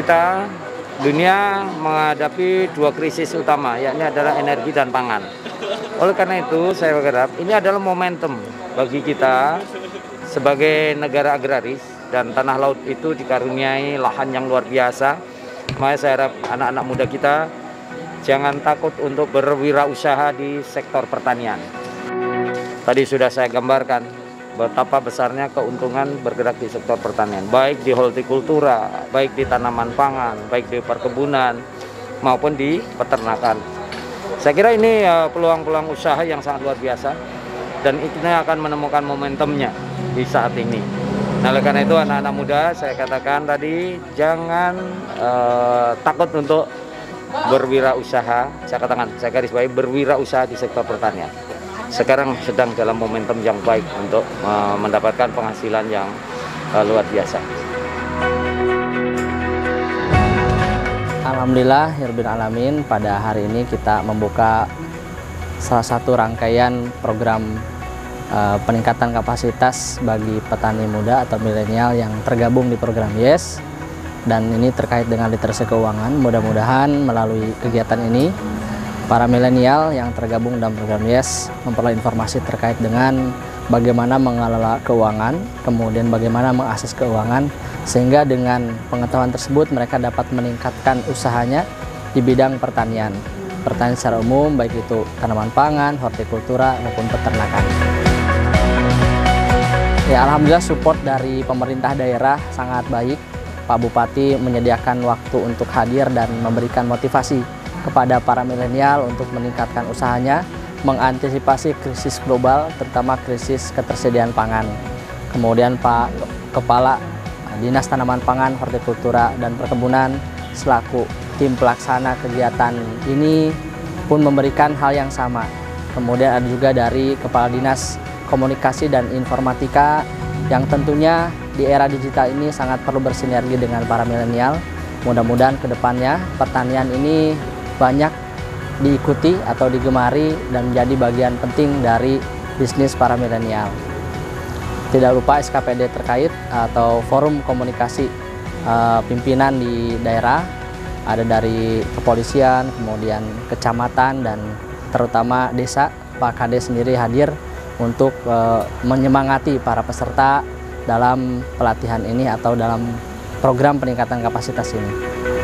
kita, dunia menghadapi dua krisis utama, yakni adalah energi dan pangan. Oleh karena itu, saya berharap ini adalah momentum bagi kita sebagai negara agraris dan tanah laut itu dikaruniai lahan yang luar biasa. Makanya saya harap anak-anak muda kita jangan takut untuk berwirausaha di sektor pertanian. Tadi sudah saya gambarkan betapa besarnya keuntungan bergerak di sektor pertanian, baik di hortikultura, baik di tanaman pangan, baik di perkebunan, maupun di peternakan. Saya kira ini peluang-peluang usaha yang sangat luar biasa, dan ini akan menemukan momentumnya di saat ini. Nah, oleh karena itu anak-anak muda, saya katakan tadi, jangan takut untuk berwirausaha. Saya katakan, saya garis bawahi berwirausaha di sektor pertanian. Sekarang sedang dalam momentum yang baik untuk mendapatkan penghasilan yang luar biasa. Alhamdulillah, Rabbil Alamin, pada hari ini kita membuka salah satu rangkaian program peningkatan kapasitas bagi petani muda atau milenial yang tergabung di program YES. Dan ini terkait dengan literasi keuangan. Mudah-mudahan melalui kegiatan ini para milenial yang tergabung dalam program YES memperoleh informasi terkait dengan bagaimana mengelola keuangan, kemudian bagaimana mengakses keuangan, sehingga dengan pengetahuan tersebut mereka dapat meningkatkan usahanya di bidang pertanian. Pertanian secara umum, baik itu tanaman pangan, hortikultura, maupun peternakan. Ya, alhamdulillah support dari pemerintah daerah sangat baik. Pak Bupati menyediakan waktu untuk hadir dan memberikan motivasi kepada para milenial untuk meningkatkan usahanya, mengantisipasi krisis global, terutama krisis ketersediaan pangan. Kemudian Pak Kepala Dinas Tanaman Pangan, Hortikultura, dan Perkebunan selaku tim pelaksana kegiatan ini pun memberikan hal yang sama. Kemudian ada juga dari Kepala Dinas Komunikasi dan Informatika yang tentunya di era digital ini sangat perlu bersinergi dengan para milenial. Mudah-mudahan ke depannya pertanian ini banyak diikuti atau digemari dan menjadi bagian penting dari bisnis para milenial. Tidak lupa SKPD terkait atau forum komunikasi pimpinan di daerah, ada dari kepolisian, kemudian kecamatan, dan terutama desa. Pak Kades sendiri hadir untuk menyemangati para peserta dalam pelatihan ini atau dalam program peningkatan kapasitas ini.